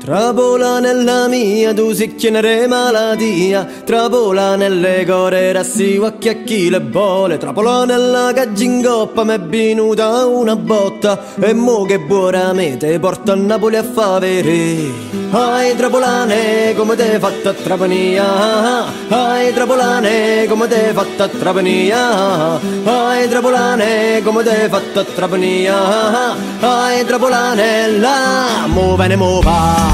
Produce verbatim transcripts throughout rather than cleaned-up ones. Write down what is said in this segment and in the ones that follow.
Trapola nella mia, tu si chienere maladia. Trapola nelle core, rassi occhi a chi le bole. Trapola nella cagingoppa, m'è venuta una botta. E mo che buona me te porta a Napoli a fa vedere. Ai trapolane, come te fatta a Trapania. Ai trapolane, come te fatta a Trapania. Ai trapolane, come te fatta a Trapania. Ai trapolane, là, mo bene mo va.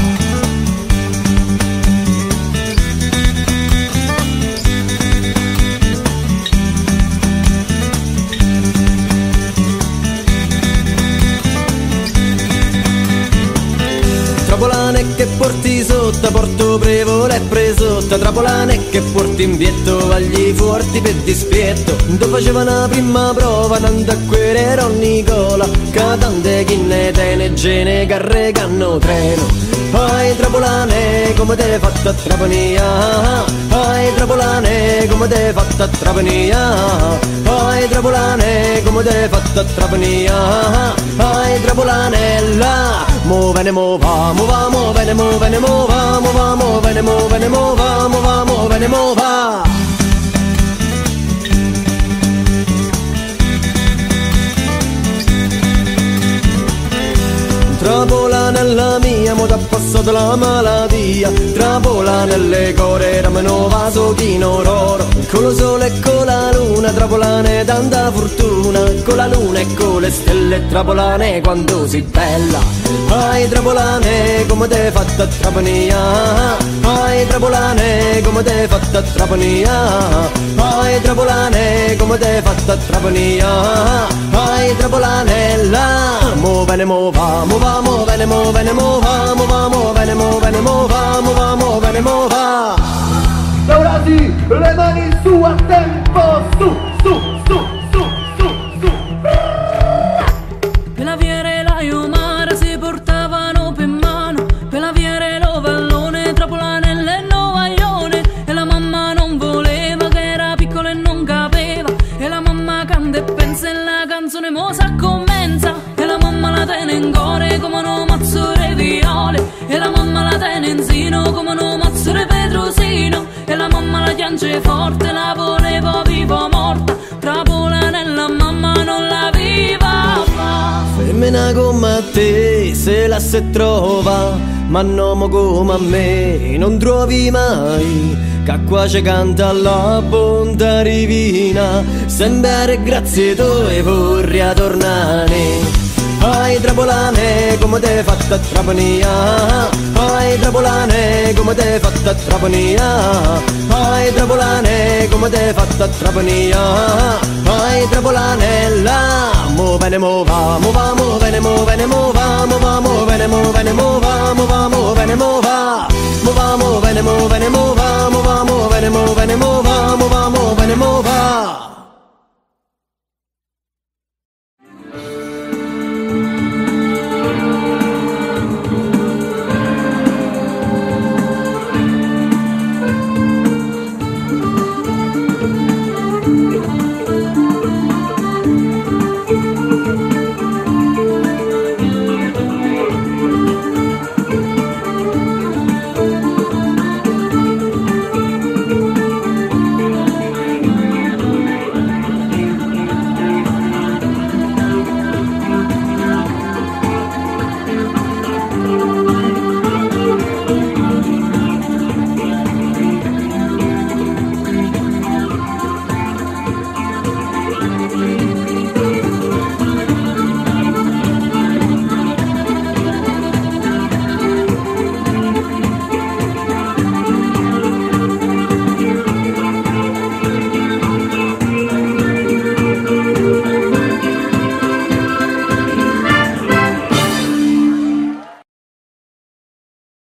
Trapolane che porti sotto, porto prevole e presotta. Trapolane che porti in vietto agli forti per dispietto. Dove faceva una prima prova, tanto a querere Nicola. Che tante chinne tene gene carregano treno. Ai trapolane, come te fatta a Trapania. Ai trapolane, come te fatta a Trapania. Ai trapolane, come te fatta a Trapania. Ai trapolane, là, mo bene mo va, mo va, mo bene mo bene mo va, mo va, mo bene mo bene mo va, mo va, mo bene mo va. Trapola nella mia, mo t'ha passato la maladia. Trapola nelle core, era meno vaso chino roro. Con lo sole e con la luna, trapolane tanta fortuna. Con la luna e con le stelle, trapolane quando si bella. Ai trapolane, come te fatta a Trapania. Ai trapolane, come te fatta a Trapania. Ai trapolane, come te fatta a Trapania. Ai trapolane, là, mo bene mo va, mo va, mo bene mo bene mo va, mo va, mo bene mo bene mo va, mo va, mo bene mo va. Ora sì, le mani su a tempo, su, su, su, su, su, su. Per la viere la Iomara si portavano per mano. Per la viere lo vallone, Trapolane nelle novaglione. E la mamma non voleva, che era piccola e non capeva. E la mamma canta e pensa e la canzone mo s'accomincia. E la mamma la tiene in core come no mazzure viole. E la mamma la tiene in sino come no mazzure petrosino. E la mamma la piange forte, la voleva viva o morta. Trapolane la mamma non la viva fa. Femmina come te, se la se trova, ma non come a me, non trovi mai. Che qua ci canta la bontà divina, sempre grazie tue vorrei tornare. Ai trapolane, come te fatta a Trapania. Ai trapolane, come te fatta a Trapania. Ai trapolane, come te fatta a Trapania. Ai trapolane, là, mo bene mo va, mo va, mo bene mo bene mo va, mo va, mo bene mo bene mo va, mo va, mo bene mo va. Mo va, mo bene mo bene mo va, mo va, mo bene